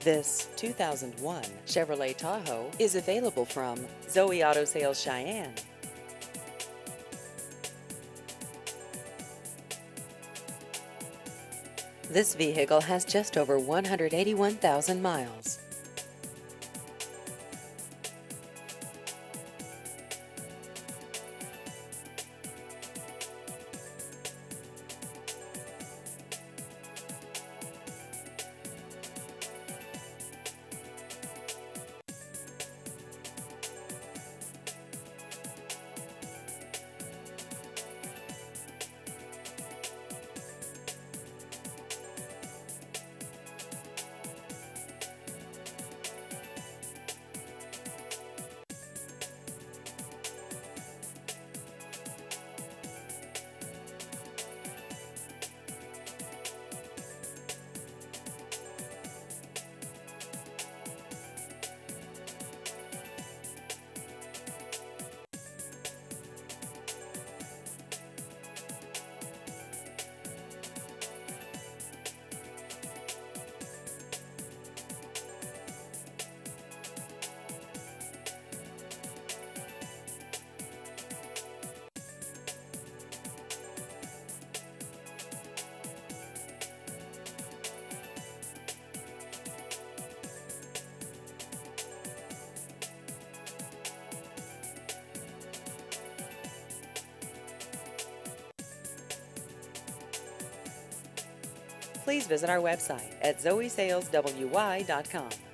This 2001 Chevrolet Tahoe is available from Zoe Auto Sales Cheyenne. This vehicle has just over 181,000 miles. Please visit our website at zoesaleswy.com.